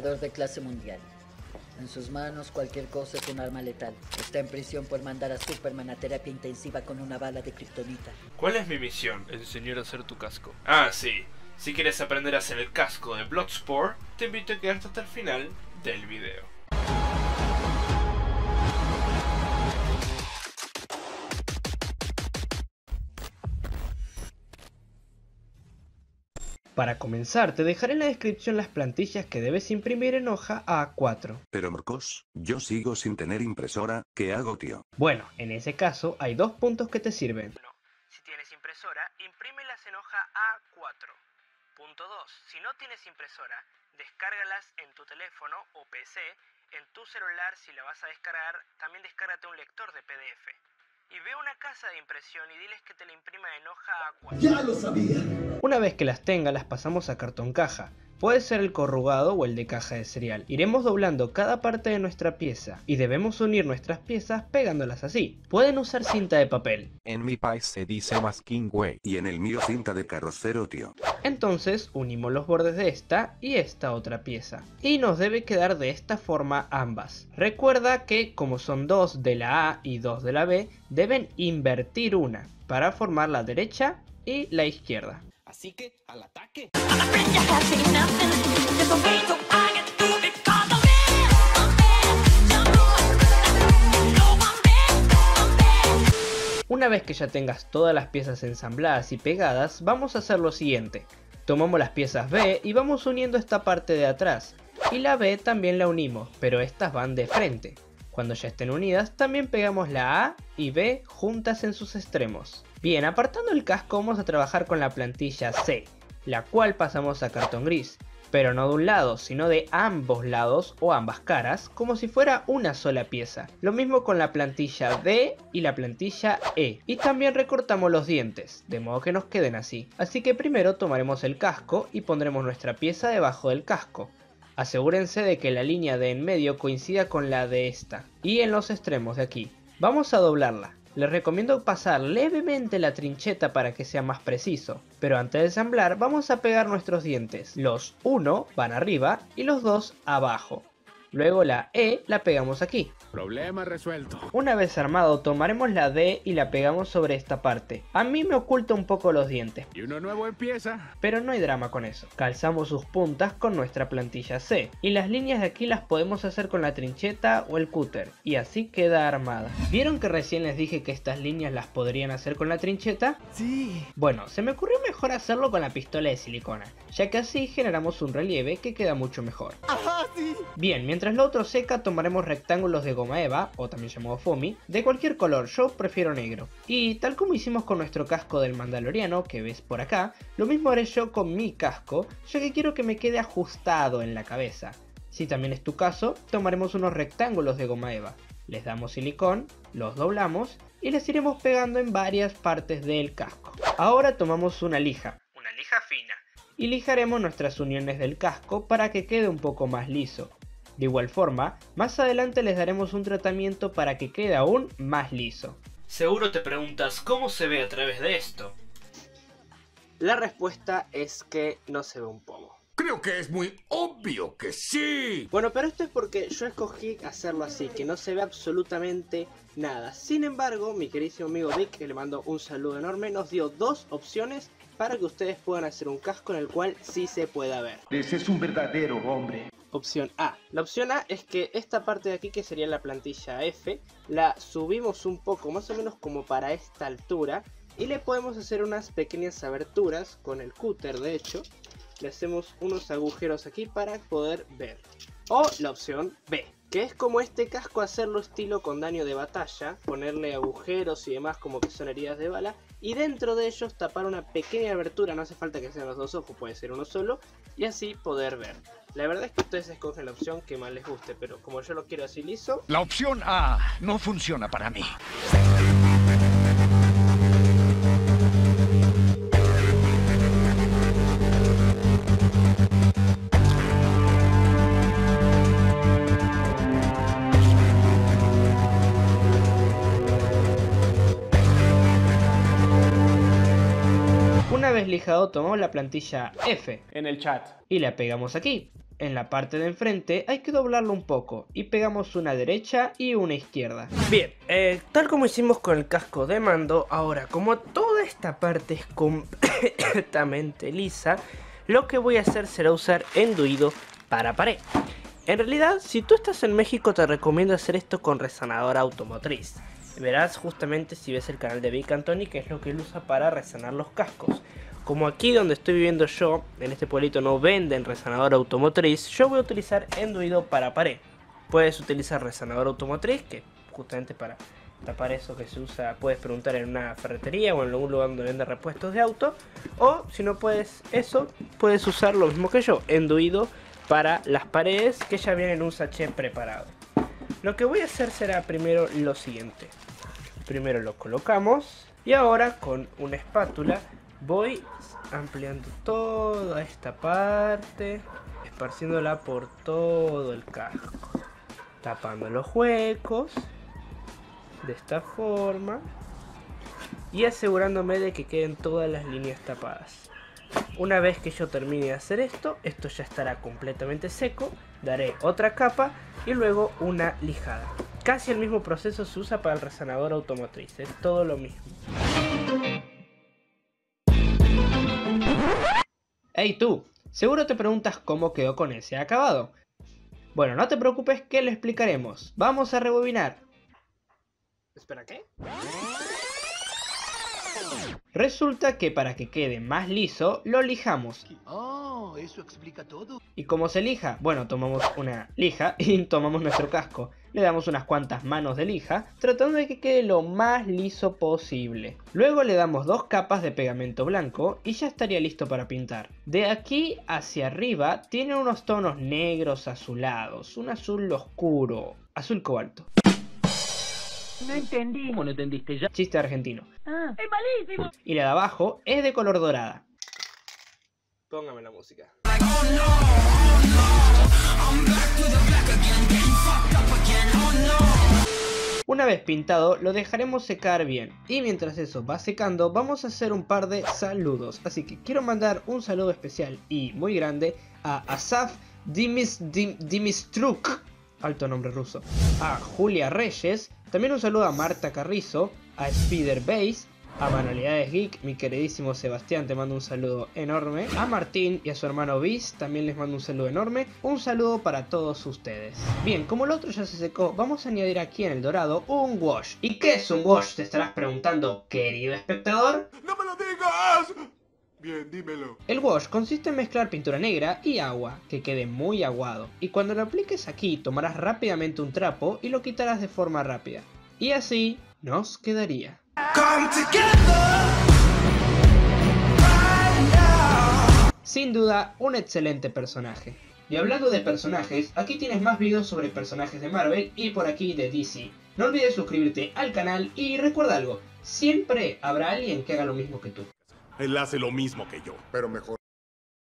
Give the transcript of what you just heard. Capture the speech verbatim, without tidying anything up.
dictador de clase mundial. En sus manos cualquier cosa es un arma letal. Está en prisión por mandar a Superman a terapia intensiva con una bala de kriptonita. ¿Cuál es mi misión? Enseñar a hacer tu casco. Ah, sí. Si quieres aprender a hacer el casco de Bloodsport, te invito a quedarte hasta el final del video. Para comenzar, te dejaré en la descripción las plantillas que debes imprimir en hoja A cuatro. Pero Marcos, yo sigo sin tener impresora, ¿qué hago, tío? Bueno, en ese caso hay dos puntos que te sirven. uno. Si tienes impresora, imprímelas en hoja A cuatro. Punto dos. Si no tienes impresora, descárgalas en tu teléfono o P C. En tu celular, si la vas a descargar, también descárgate un lector de P D F. Y ve a una casa de impresión y diles que te la imprima en hoja A cuatro. ¡Ya lo sabía! Una vez que las tengas, las pasamos a cartón caja. Puede ser el corrugado o el de caja de cereal. Iremos doblando cada parte de nuestra pieza y debemos unir nuestras piezas pegándolas así. Pueden usar cinta de papel. En mi país se dice masking way. Y en el mío cinta de carrocero, tío. Entonces unimos los bordes de esta y esta otra pieza. Y nos debe quedar de esta forma ambas. Recuerda que como son dos de la A y dos de la B, deben invertir una para formar la derecha y la izquierda. Así que, al ataque. Una vez que ya tengas todas las piezas ensambladas y pegadas, vamos a hacer lo siguiente. Tomamos las piezas B y vamos uniendo esta parte de atrás. Y la B también la unimos, pero estas van de frente. Cuando ya estén unidas, también pegamos la A y B juntas en sus extremos. Bien, apartando el casco vamos a trabajar con la plantilla C, la cual pasamos a cartón gris, pero no de un lado, sino de ambos lados o ambas caras, como si fuera una sola pieza. Lo mismo con la plantilla D y la plantilla E. Y también recortamos los dientes, de modo que nos queden así. Así que primero tomaremos el casco y pondremos nuestra pieza debajo del casco. Asegúrense de que la línea de en medio coincida con la de esta. Y en los extremos de aquí. Vamos a doblarla. Les recomiendo pasar levemente la trincheta para que sea más preciso, pero antes de ensamblar vamos a pegar nuestros dientes. Los uno van arriba y los dos abajo. Luego la E la pegamos aquí. Problema resuelto. Una vez armado tomaremos la D y la pegamos sobre esta parte. A mí me oculta un poco los dientes, Y uno nuevo empieza. pero no hay drama con eso. Calzamos sus puntas con nuestra plantilla C. Y las líneas de aquí las podemos hacer con la trincheta o el cúter. Y así queda armada. ¿Vieron que recién les dije que estas líneas las podrían hacer con la trincheta? Sí. Bueno, se me ocurrió mejor hacerlo con la pistola de silicona, ya que así generamos un relieve que queda mucho mejor. Ajá, sí. Bien, mientras lo otro seca tomaremos rectángulos de goma eva, o también llamado foamy, de cualquier color, yo prefiero negro. Y tal como hicimos con nuestro casco del Mandaloriano, que ves por acá, lo mismo haré yo con mi casco, ya que quiero que me quede ajustado en la cabeza. Si también es tu caso, tomaremos unos rectángulos de goma eva, les damos silicón, los doblamos y les iremos pegando en varias partes del casco. Ahora tomamos una lija, una lija fina, y lijaremos nuestras uniones del casco para que quede un poco más liso. De igual forma, más adelante les daremos un tratamiento para que quede aún más liso. Seguro te preguntas cómo se ve a través de esto. La respuesta es que no se ve un pomo. Creo que es muy obvio que sí. Bueno, pero esto es porque yo escogí hacerlo así, que no se ve absolutamente nada. Sin embargo, mi queridísimo amigo Vic, que le mando un saludo enorme, nos dio dos opciones para que ustedes puedan hacer un casco en el cual sí se pueda ver. Ese es un verdadero hombre. Opción A. La opción A es que esta parte de aquí, que sería la plantilla F, la subimos un poco, más o menos como para esta altura, y le podemos hacer unas pequeñas aberturas con el cúter. De hecho, le hacemos unos agujeros aquí para poder ver. O la opción B, que es como este casco, hacerlo estilo con daño de batalla, ponerle agujeros y demás como que son heridas de bala, y dentro de ellos tapar una pequeña abertura, no hace falta que sean los dos ojos, puede ser uno solo, y así poder ver. La verdad es que ustedes escogen la opción que más les guste, pero como yo lo quiero así liso... La opción A no funciona para mí. Una vez lijado tomamos la plantilla F En el chat. y la pegamos aquí. en la parte de enfrente hay que doblarlo un poco y pegamos una derecha y una izquierda. Bien, eh, tal como hicimos con el casco de mando, ahora como toda esta parte es completamente lisa, lo que voy a hacer será usar enduido para pared. En realidad, si tú estás en México te recomiendo hacer esto con resanador automotriz. Verás justamente si ves el canal de Vic Antoni que es lo que él usa para resanar los cascos. Como aquí donde estoy viviendo yo, en este pueblito no venden resanador automotriz, yo voy a utilizar enduido para pared. Puedes utilizar resanador automotriz, que justamente para tapar eso que se usa, puedes preguntar en una ferretería o en algún lugar donde venden repuestos de auto. O si no puedes eso, puedes usar lo mismo que yo, enduido para las paredes que ya vienen en un sachet preparado. Lo que voy a hacer será primero lo siguiente. Primero lo colocamos y ahora con una espátula voy ampliando toda esta parte, esparciéndola por todo el casco, tapando los huecos de esta forma y asegurándome de que queden todas las líneas tapadas. Una vez que yo termine de hacer esto, esto ya estará completamente seco, daré otra capa y luego una lijada. Casi el mismo proceso se usa para el resanador automotriz, es todo lo mismo. Hey tú, seguro te preguntas cómo quedó con ese acabado. Bueno, no te preocupes que lo explicaremos. Vamos a rebobinar. ¿Espera qué? Resulta que para que quede más liso, lo lijamos. Oh, eso explica todo. ¿Y cómo se lija? Bueno, tomamos una lija y tomamos nuestro casco. Le damos unas cuantas manos de lija, tratando de que quede lo más liso posible. Luego le damos dos capas de pegamento blanco y ya estaría listo para pintar. De aquí hacia arriba tiene unos tonos negros azulados, un azul oscuro, azul cobalto. No entendí. ¿Cómo no entendiste ya? Chiste argentino. Ah, es malísimo. Y la de abajo es de color dorada. Póngame la música. Una vez pintado lo dejaremos secar bien y mientras eso va secando vamos a hacer un par de saludos, así que quiero mandar un saludo especial y muy grande a Asaf Dimis, Dim, Dimistruk, alto nombre ruso, a Julia Reyes, también un saludo a Marta Carrizo, a Spider Base, a Manualidades Geek, mi queridísimo Sebastián, te mando un saludo enorme. A Martín y a su hermano Bis, también les mando un saludo enorme. Un saludo para todos ustedes. Bien, como el otro ya se secó, vamos a añadir aquí en el dorado un wash. ¿Y qué es un wash? Te estarás preguntando, querido espectador. ¡No me lo digas! Bien, dímelo. El wash consiste en mezclar pintura negra y agua, que quede muy aguado. Y cuando lo apliques aquí, tomarás rápidamente un trapo y lo quitarás de forma rápida. Y así nos quedaría. Sin duda, un excelente personaje. Y hablando de personajes, aquí tienes más videos sobre personajes de Marvel y por aquí de D C. No olvides suscribirte al canal y recuerda algo, siempre habrá alguien que haga lo mismo que tú. Él hace lo mismo que yo, pero mejor.